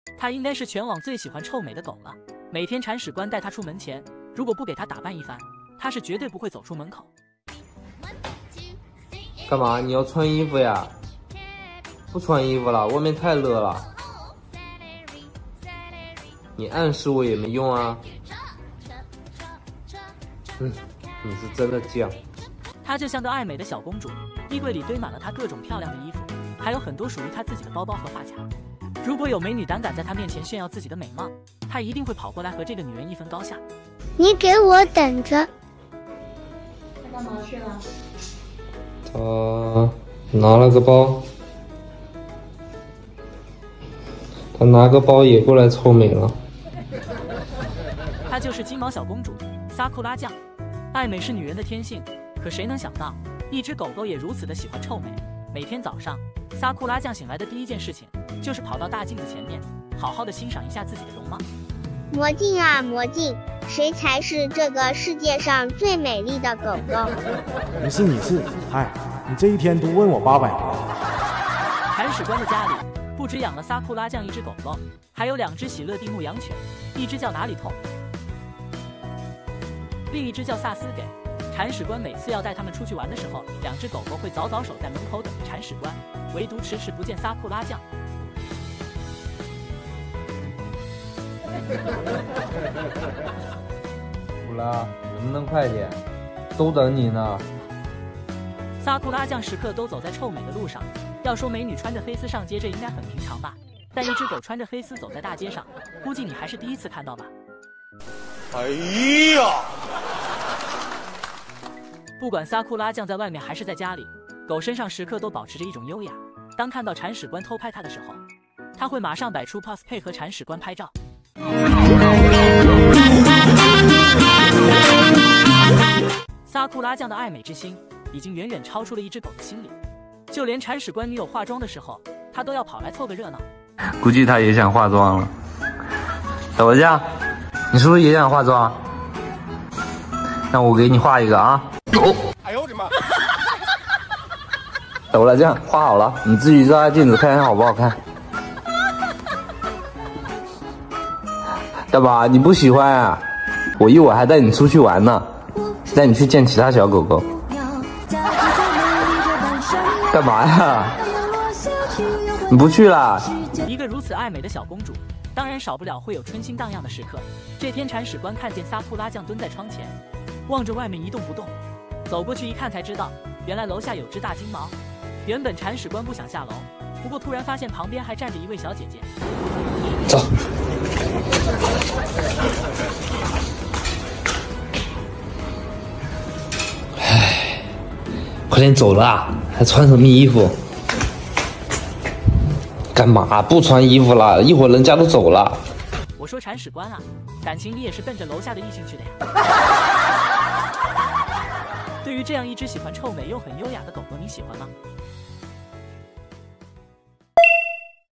它应该是全网最喜欢臭美的狗了。每天铲屎官带它出门前，如果不给它打扮一番，它是绝对不会走出门口。 干嘛？你要穿衣服呀？不穿衣服了，外面太热了。你暗示我也没用啊。你是真的犟。 她就像个爱美的小公主，衣柜里堆满了她各种漂亮的衣服，还有很多属于她自己的包包和发卡。如果有美女胆敢在她面前炫耀自己的美貌，她一定会跑过来和这个女人一分高下。 你给我等着。 他干嘛去了？ 他拿了个包，他拿个包也过来臭美了。 她就是金毛小公主萨库拉酱。爱美是女人的天性，可谁能想到，一只狗狗也如此的喜欢臭美。每天早上，萨库拉酱醒来的第一件事情，就是跑到大镜子前面，好好的欣赏一下自己的容貌。 魔镜啊魔镜，谁才是这个世界上最美丽的狗狗？ 你是，哎，你这一天多问我800个。 铲屎官的家里不只养了萨库拉酱一只狗狗，还有2只喜乐蒂牧羊犬，一只叫哪里痛，另一只叫萨斯给。铲屎官每次要带他们出去玩的时候，2只狗狗会早早守在门口等着铲屎官，唯独迟迟不见萨库拉酱。 库拉，能不能快点？都等你呢。 萨库拉酱时刻都走在臭美的路上。要说美女穿着黑丝上街，这应该很平常吧？但一只狗穿着黑丝走在大街上，估计你还是第一次看到吧？ 哎呀！ 不管萨库拉酱在外面还是在家里，狗身上时刻都保持着一种优雅。当看到铲屎官偷拍它的时候，它会马上摆出 pose 配合铲屎官拍照。萨库拉酱的爱美之心已经远远超出了一只狗的心理，就连铲屎官女友化妆的时候，它都要跑来凑个热闹。 估计他也想化妆了。小罗酱，你是不是也想化妆？那我给你画一个啊。 哎呦我的妈！ 小罗酱画好了，你自己照下镜子看看好不好看。干嘛？你不喜欢啊？我一会儿还带你出去玩呢，带你去见其他小狗狗。干嘛呀？你不去啦？ 一个如此爱美的小公主，当然少不了会有春心荡漾的时刻。这天铲屎官看见萨库拉酱蹲在窗前，望着外面一动不动，走过去一看才知道，原来楼下有只大金毛。原本铲屎官不想下楼，不过突然发现旁边还站着一位小姐姐。 走。唉，快点走啦，还穿什么衣服？干嘛不穿衣服了？一会儿人家都走了。 我说铲屎官啊，感情你也是奔着楼下的异性去的呀？对于这样一只喜欢臭美又很优雅的狗狗，你喜欢吗？